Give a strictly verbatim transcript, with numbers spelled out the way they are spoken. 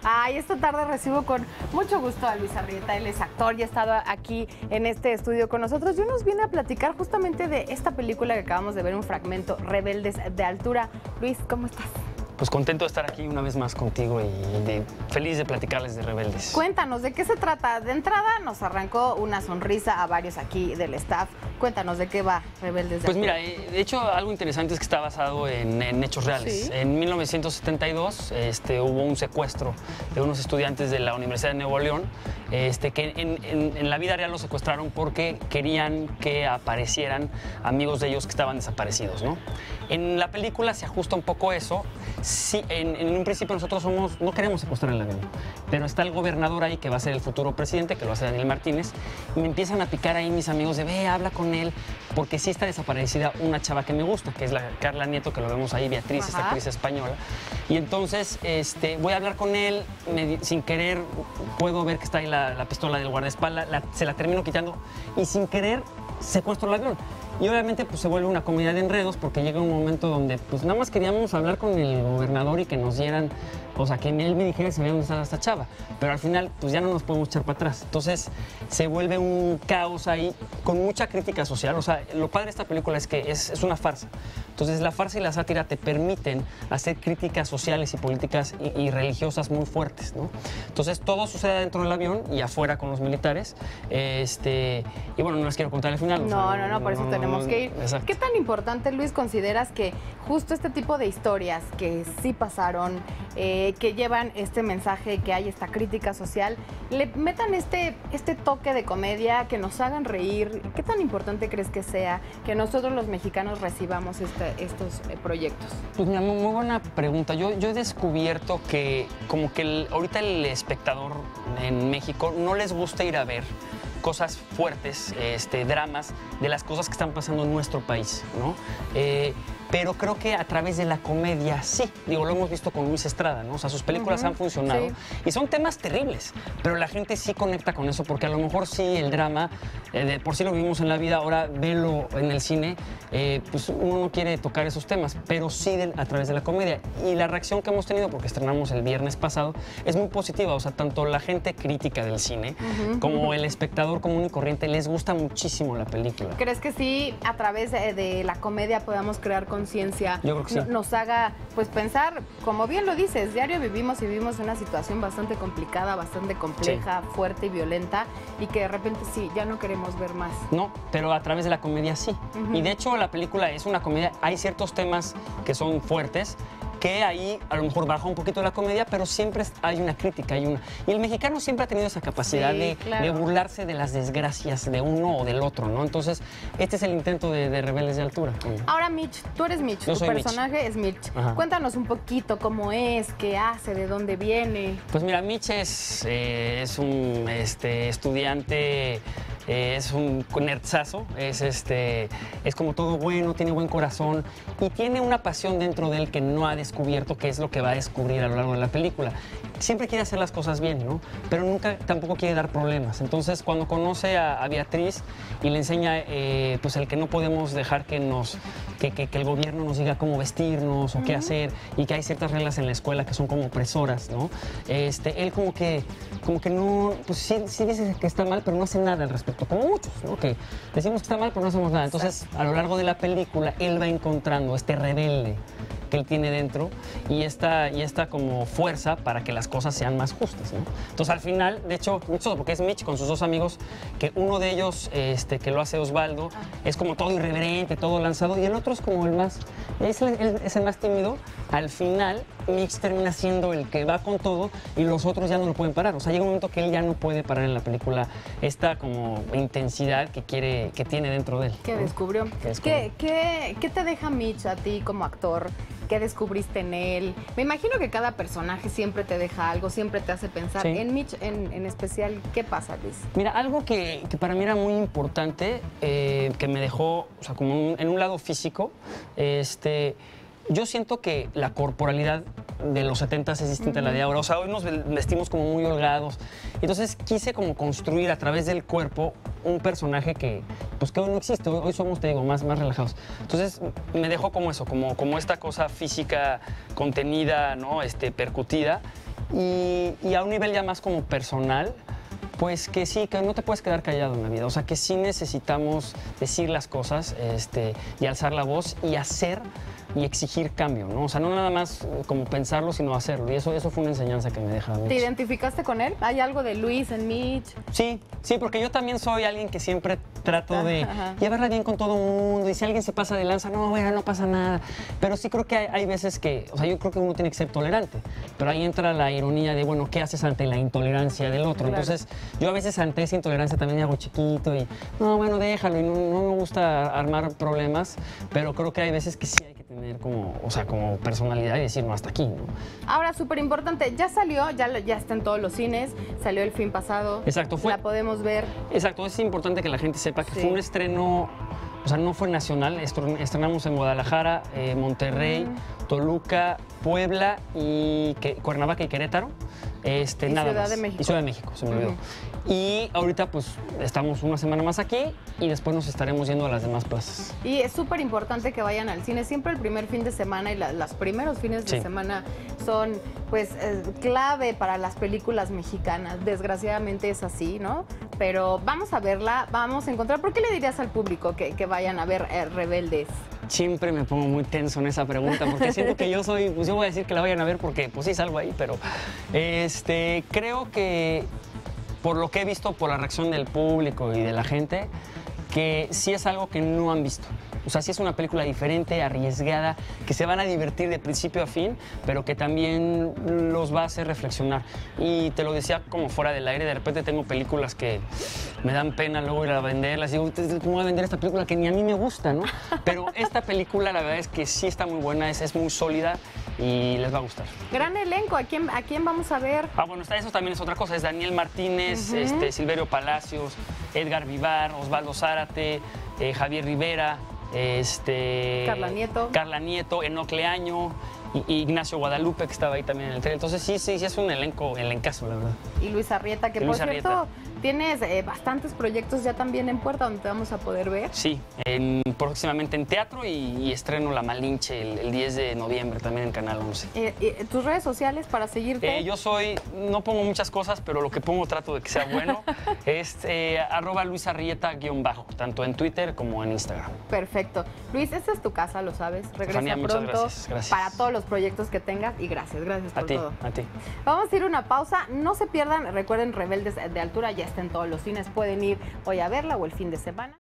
Ay, esta tarde recibo con mucho gusto a Luis Arrieta. Él es actor y ha estado aquí en este estudio con nosotros. Y hoy nos viene a platicar justamente de esta película que acabamos de ver, un fragmento, Rebeldes de Altura. Luis, ¿cómo estás? Pues contento de estar aquí una vez más contigo y de, feliz de platicarles de Rebeldes. Cuéntanos, ¿de qué se trata? De entrada nos arrancó una sonrisa a varios aquí del staff. Cuéntanos, ¿de qué va Rebeldes de Pues Altura? mira, eh, de hecho algo interesante es que está basado en, en hechos reales. Sí. En mil novecientos setenta y dos este, hubo un secuestro de unos estudiantes de la Universidad de Nuevo León, este, que en, en, en la vida real los secuestraron porque querían que aparecieran amigos de ellos que estaban desaparecidos, ¿no? En la película se ajusta un poco eso. Sí, en, en un principio nosotros somos, no queremos secuestrar el avión, pero está el gobernador ahí que va a ser el futuro presidente, que lo hace Daniel Martínez, y me empiezan a picar ahí mis amigos de ve, habla con él, porque sí está desaparecida una chava que me gusta, que es la Carla Nieto, que lo vemos ahí, Beatriz, Ajá. esta actriz española. Y entonces este, voy a hablar con él, me, sin querer puedo ver que está ahí la, la pistola del guardaespaldas, la, se la termino quitando y sin querer secuestro el avión. Y obviamente pues se vuelve una comedia de enredos porque llega un momento donde pues nada más queríamos hablar con el gobernador y que nos dieran, o sea, que él me dijera si sabía dónde estaba esta chava. Pero al final pues ya no nos podemos echar para atrás. Entonces se vuelve un caos ahí con mucha crítica social. O sea, lo padre de esta película es que es, es una farsa. Entonces la farsa y la sátira te permiten hacer críticas sociales y políticas y, y religiosas muy fuertes, ¿no? Entonces todo sucede dentro del avión y afuera con los militares. Este, y bueno, no les quiero contar el final. No, o sea, no, no, por eso no, tenemos que ir. Exacto. ¿Qué tan importante, Luis, consideras que justo este tipo de historias que sí pasaron, eh, que llevan este mensaje, que hay esta crítica social, le metan este, este toque de comedia, que nos hagan reír? ¿Qué tan importante crees que sea que nosotros los mexicanos recibamos este, estos eh, proyectos? Pues mira, muy, muy buena pregunta. Yo, yo he descubierto que como que el, ahorita el espectador en México no les gusta ir a ver cosas fuertes, este, dramas de las cosas que están pasando en nuestro país, ¿no? Eh, pero creo que a través de la comedia sí, digo, lo hemos visto con Luis Estrada, ¿no? O sea, sus películas Uh-huh, han funcionado sí. y son temas terribles, pero la gente sí conecta con eso porque a lo mejor sí el drama, eh, de por sí lo vivimos en la vida, ahora velo en el cine, eh, pues uno no quiere tocar esos temas, pero sí de, a través de la comedia. Y la reacción que hemos tenido, porque estrenamos el viernes pasado, es muy positiva, o sea, tanto la gente crítica del cine Uh-huh. como el espectador común y corriente les gusta muchísimo la película. ¿Crees que sí, a través de, de la comedia podamos crear conciencia? Yo creo que sí. no- Nos haga, pues, pensar, como bien lo dices, diario vivimos y vivimos una situación bastante complicada, bastante compleja, fuerte y violenta, y que de repente sí, ya no queremos ver más. No, pero a través de la comedia sí. Ujú. Y de hecho la película es una comedia, hay ciertos temas que son fuertes, que ahí a lo mejor baja un poquito la comedia, pero siempre hay una crítica. Hay una... Y el mexicano siempre ha tenido esa capacidad Sí, de, claro. de burlarse de las desgracias de uno o del otro, ¿no? Entonces, este es el intento de, de Rebeldes de Altura. Ahora, Mitch, tú eres Mitch, Yo tu soy Mitch. personaje es Mitch. Ajá. Cuéntanos un poquito cómo es, qué hace, de dónde viene. Pues mira, Mitch es, eh, es un este, estudiante, eh, es un nerdzazo, es, este, es como todo bueno, tiene buen corazón y tiene una pasión dentro de él que no ha descubierto, que es lo que va a descubrir a lo largo de la película. Siempre quiere hacer las cosas bien, ¿no? Pero nunca, tampoco quiere dar problemas. Entonces, cuando conoce a, a Beatriz y le enseña eh, pues el que no podemos dejar que, nos, que, que, que el gobierno nos diga cómo vestirnos o qué hacer y que hay ciertas reglas en la escuela que son como opresoras, ¿no? Este, él como que, como que no, pues sí, sí dice que está mal, pero no hace nada al respecto, como muchos, ¿no? Que decimos que está mal, pero no hacemos nada. Entonces, a lo largo de la película, él va encontrando este rebelde que él tiene dentro y esta, y esta como fuerza para que las cosas sean más justas, ¿no? Entonces al final, de hecho, muy chistoso porque es Mitch con sus dos amigos, que uno de ellos, este, que lo hace Osvaldo, es como todo irreverente, todo lanzado, y el otro es como el más, es el, el- es el más tímido. Al final, Mitch termina siendo el que va con todo y los otros ya no lo pueden parar. O sea, llega un momento que él ya no puede parar en la película esta como intensidad que quiere, que tiene dentro de él, ¿Qué ¿no? descubrió? Que descubrió. ¿Qué, qué, qué te deja Mitch a ti como actor? ¿Qué descubriste en él? Me imagino que cada personaje siempre te deja algo, siempre te hace pensar. Sí. En Mitch, en, en especial, ¿qué pasa, Luis? Mira, algo que, que para mí era muy importante, eh, que me dejó, o sea, como un- en un lado físico, este, yo siento que la corporalidad de los setentas es distinta a la de ahora. O sea, hoy nos vestimos como muy holgados. Entonces quise como construir a través del cuerpo un personaje que, pues que hoy no existe. Hoy, hoy somos, te digo, más, más relajados. Entonces me dejó como eso, como, como esta cosa física contenida, ¿no? Este, percutida. y, y a un nivel ya más como personal, pues que sí, que no te puedes quedar callado en la vida, o sea que sí necesitamos decir las cosas este, y alzar la voz y hacer y exigir cambio, ¿no? O sea, no nada más eh, como pensarlo, sino hacerlo. Y eso, eso fue una enseñanza que me deja. ¿Te identificaste con él? ¿Hay algo de Luis en Mitch? Sí, sí, porque yo también soy alguien que siempre trato de Ajá. llevarla bien con todo el mundo. Y si alguien se pasa de lanza, no, bueno, no pasa nada. Pero sí creo que hay, hay veces que, o sea, yo creo que uno tiene que ser tolerante. Pero ahí entra la ironía de, bueno, ¿qué haces ante la intolerancia del otro? Claro. Entonces, yo a veces ante esa intolerancia también me hago chiquito y, no, bueno, déjalo. Y no, no me gusta armar problemas, pero creo que hay veces que sí hay que tener como, o sea, como personalidad y decir, no, hasta aquí, ¿no? Ahora, súper importante, ya salió, ya, lo- ya está en todos los cines, salió el fin pasado. Exacto, fue- La podemos ver. Exacto, es importante que la gente sepa que Sí. fue un estreno, o sea, no fue nacional, estren- estrenamos en Guadalajara, eh, Monterrey, Mm. Toluca, Puebla y que- Cuernavaca y Querétaro. Este, Y nada Ciudad más. de México. Y Ciudad de México, se me olvidó. Ujú. Y ahorita pues estamos una semana más aquí y después nos estaremos yendo a las demás plazas. Y es súper importante que vayan al cine. Siempre el primer fin de semana y la- los primeros fines de Sí. semana son pues eh, clave para las películas mexicanas. Desgraciadamente es así, ¿no? Pero vamos a verla, vamos a encontrar. ¿Por qué le dirías al público que, que vayan a ver eh, Rebeldes? Siempre me pongo muy tenso en esa pregunta porque siento que yo soy, pues yo voy a decir que la vayan a ver porque pues sí salgo ahí, pero este, creo que por lo que he visto, por la reacción del público y de la gente, que sí es algo que no han visto. O sea, sí es una película diferente, arriesgada, que se van a divertir de principio a fin, pero que también los va a hacer reflexionar. Y te lo decía como fuera del aire, de repente tengo películas que me dan pena luego ir a venderlas. Digo, ¿cómo voy a vender esta película que ni a mí me gusta, no? Pero esta película la verdad es que sí está muy buena, es, es muy sólida y les va a gustar. Gran elenco, ¿a quién, a quién vamos a ver? Ah, bueno, está- eso también es otra cosa. Es Daniel Martínez, Ujú. este, Silverio Palacios, Edgar Vivar, Osvaldo Zárate, eh, Javier Rivera, este, Carla Nieto. Carla Nieto, Enoc Leaño, y, y Ignacio Guadalupe, que estaba ahí también en el tren. Entonces sí, sí, sí es un elenco, elencazo, la verdad. Y Luis Arrieta, que Y por Luis cierto, Arrieta. tienes eh, bastantes proyectos ya también en puerta donde te vamos a poder ver. Sí, en- próximamente en teatro y, y estreno La Malinche el, el diez de noviembre también en Canal once. Eh, eh, tus redes sociales para seguirte. Eh, yo soy, no pongo muchas cosas, pero lo que pongo trato de que sea bueno. Es eh, arroba Luis Arrieta guión bajo, tanto en Twitter como en Instagram. Perfecto. Luis, esta es tu casa, lo sabes. Regresa Estefanía, muchas pronto gracias, gracias. para todos los proyectos que tengas y gracias, gracias por A ti, todo. a ti. Vamos a ir a una pausa. No se pierdan, recuerden, Rebeldes de Altura ya está en todos los cines. Pueden ir hoy a verla o el fin de semana.